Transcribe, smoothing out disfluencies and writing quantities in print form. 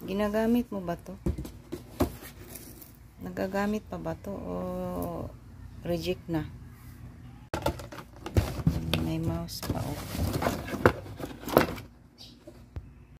Ginagamit mo ba to? Nagagamit pa ba to? O reject na? May mouse pa. Okay.